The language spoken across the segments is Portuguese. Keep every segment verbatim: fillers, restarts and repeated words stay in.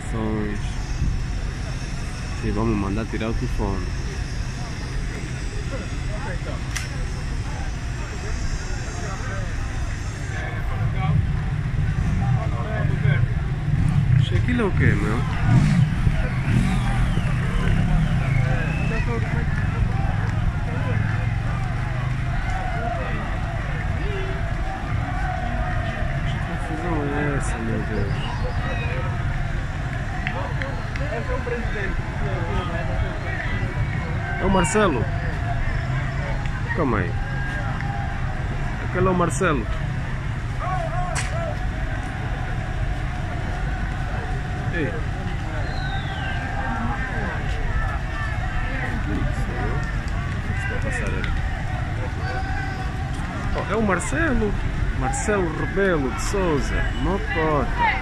informações. E vamos mandar tirar o telefone. Aquilo é o que, meu? Que confusão é essa, meu Deus? Esse é o presidente. É o Marcelo? Calma aí. Aquele é o Marcelo. Ei. O que está a passar ali? Oh, é o Marcelo. Marcelo Rebelo de Souza. Mocota.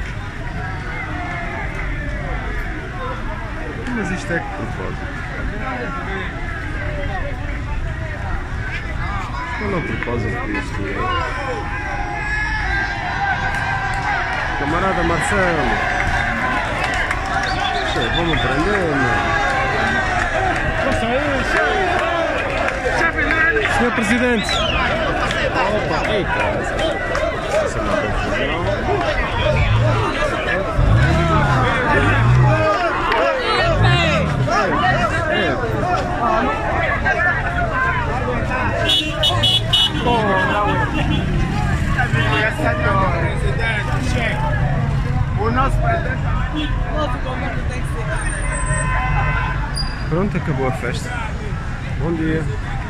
Mas isto é que propósito? Qual é o propósito disto? Camarada Marcelo. Vamos prender, meu. Senhor Presidente. Opa, eita. Isso é uma confusão. O nosso presidente. Pronto, acabou a festa. Bom dia.